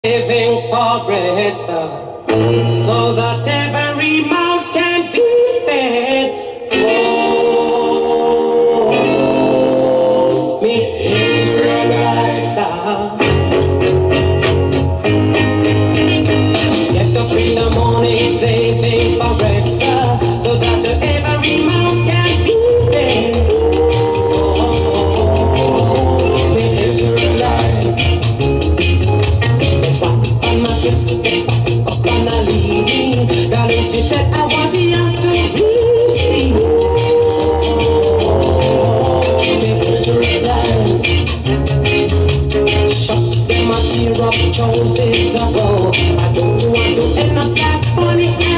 Living for bread, so that every mouth can be fed. Oh, me Israelites, get up in the morning, slaving for bread, so that every mouth can be fed. Oh, me Israelites. She said I was the after receive. Shut them up, tear up choices ago. I don't want to end up like funny.